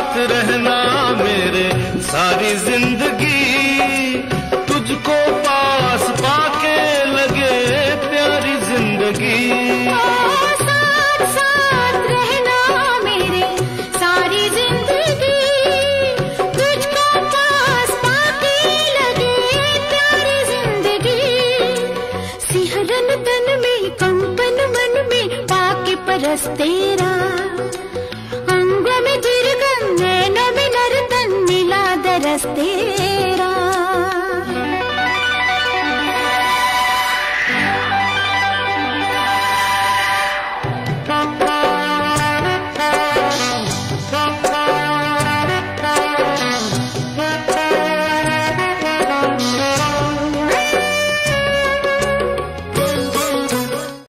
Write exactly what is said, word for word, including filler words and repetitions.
साथ रहना मेरे सारी जिंदगी, तुझको पास पाके लगे प्यारी जिंदगी। साथ साथ रहना मेरे सारी जिंदगी, तुझको पास पाके लगे प्यारी जिंदगी। सिहरन तन में कंपन मन में पाके परस तेरा,